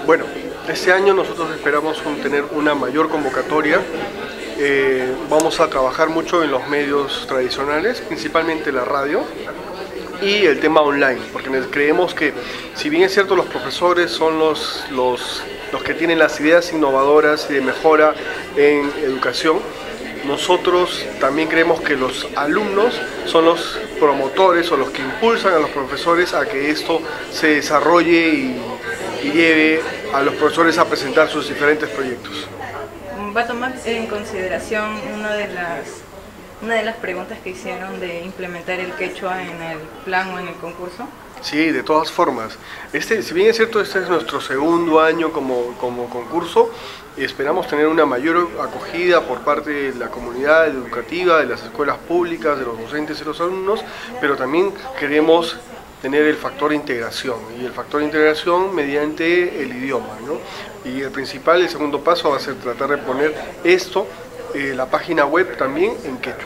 Bueno, este año nosotros esperamos tener una mayor convocatoria. Vamos a trabajar mucho en los medios tradicionales, principalmente la radio y el tema online, porque creemos que, si bien es cierto, los profesores son los que tienen las ideas innovadoras y de mejora en educación, nosotros también creemos que los alumnos son los promotores o los que impulsan a los profesores a que esto se desarrolle y lleve a los profesores a presentar sus diferentes proyectos. ¿Va a tomar en consideración una de las preguntas que hicieron de implementar el quechua en el plan o en el concurso? Sí, de todas formas. Si bien es cierto, este es nuestro segundo año como concurso, esperamos tener una mayor acogida por parte de la comunidad educativa, de las escuelas públicas, de los docentes y los alumnos, pero también queremos tener el factor de integración, y el factor de integración mediante el idioma, ¿no? Y el segundo paso va a ser tratar de poner esto, la página web también en quechua.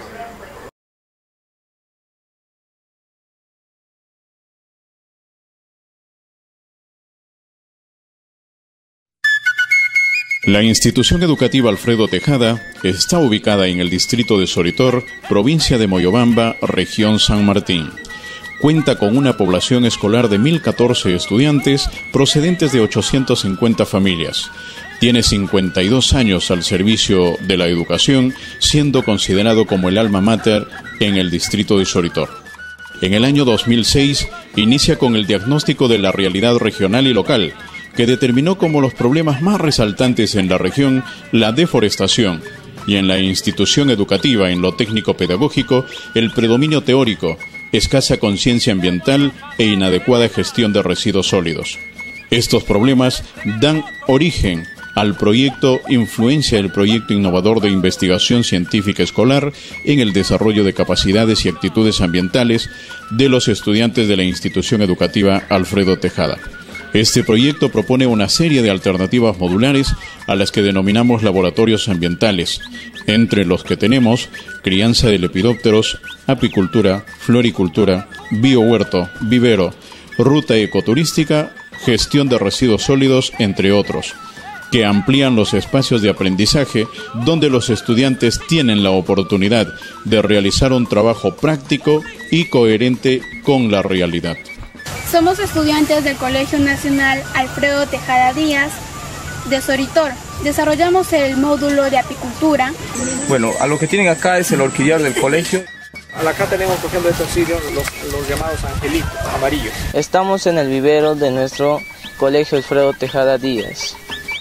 La institución educativa Alfredo Tejada está ubicada en el distrito de Soritor, provincia de Moyobamba, región San Martín. Cuenta con una población escolar de 1.014 estudiantes procedentes de 850 familias. Tiene 52 años al servicio de la educación, siendo considerado como el alma mater en el distrito de Soritor. En el año 2006 inicia con el diagnóstico de la realidad regional y local, que determinó como los problemas más resaltantes en la región la deforestación, y en la institución educativa, en lo técnico-pedagógico, el predominio teórico, escasa conciencia ambiental e inadecuada gestión de residuos sólidos. Estos problemas dan origen al proyecto Influencia del proyecto innovador de investigación científica escolar en el desarrollo de capacidades y actitudes ambientales de los estudiantes de la institución educativa Alfredo Tejada. Este proyecto propone una serie de alternativas modulares a las que denominamos laboratorios ambientales, entre los que tenemos crianza de lepidópteros, apicultura, floricultura, biohuerto, vivero, ruta ecoturística, gestión de residuos sólidos, entre otros, que amplían los espacios de aprendizaje donde los estudiantes tienen la oportunidad de realizar un trabajo práctico y coherente con la realidad. Somos estudiantes del Colegio Nacional Alfredo Tejada Díaz de Soritor. Desarrollamos el módulo de apicultura. Bueno, a lo que tienen acá es el orquídeo del colegio. Acá tenemos, por ejemplo, estos cirios, los llamados angelitos, amarillos. Estamos en el vivero de nuestro Colegio Alfredo Tejada Díaz.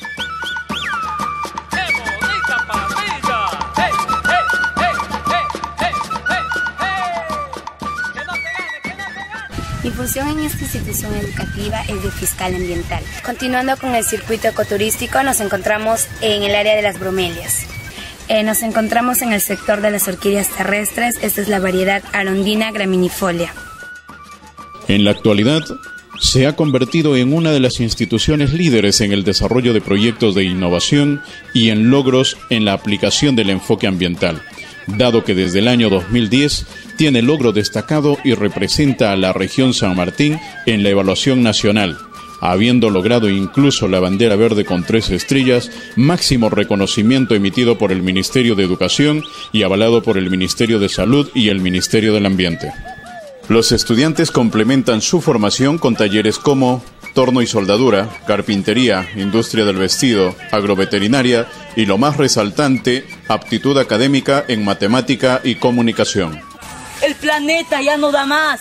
Mi función en esta institución educativa es de fiscal ambiental. Continuando con el circuito ecoturístico, nos encontramos en el área de las bromelias. Nos encontramos en el sector de las orquídeas terrestres. Esta es la variedad Arondina graminifolia. En la actualidad, se ha convertido en una de las instituciones líderes en el desarrollo de proyectos de innovación y en logros en la aplicación del enfoque ambiental, dado que desde el año 2010 tiene logro destacado y representa a la región San Martín en la evaluación nacional, habiendo logrado incluso la bandera verde con 3 estrellas, máximo reconocimiento emitido por el Ministerio de Educación y avalado por el Ministerio de Salud y el Ministerio del Ambiente. Los estudiantes complementan su formación con talleres como torno y soldadura, carpintería, industria del vestido, agroveterinaria y, lo más resaltante, aptitud académica en matemática y comunicación. El planeta ya no da más.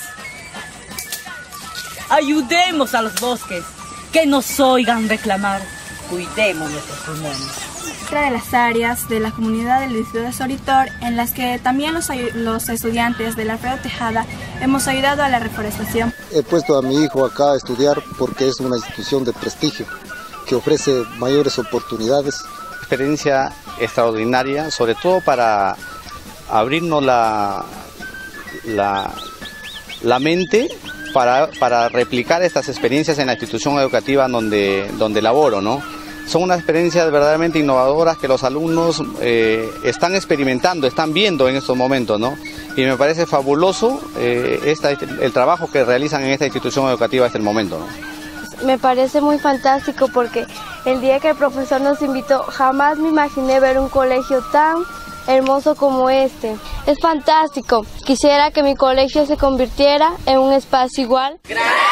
Ayudemos a los bosques, que nos oigan reclamar. Cuidemos nuestros pulmones. Otra de las áreas de la comunidad del distrito de Soritor, en las que también los estudiantes de la Alfredo Tejada hemos ayudado a la reforestación. He puesto a mi hijo acá a estudiar porque es una institución de prestigio que ofrece mayores oportunidades. Experiencia extraordinaria, sobre todo para abrirnos la mente para replicar estas experiencias en la institución educativa donde laboro, ¿no? Son unas experiencias verdaderamente innovadoras que los alumnos están experimentando, están viendo en estos momentos, ¿no? Y me parece fabuloso el trabajo que realizan en esta institución educativa hasta el momento, ¿no? me parece muy fantástico porque el día que el profesor nos invitó jamás me imaginé ver un colegio tan hermoso como este. Es fantástico. Quisiera que mi colegio se convirtiera en un espacio igual. ¡Gracias!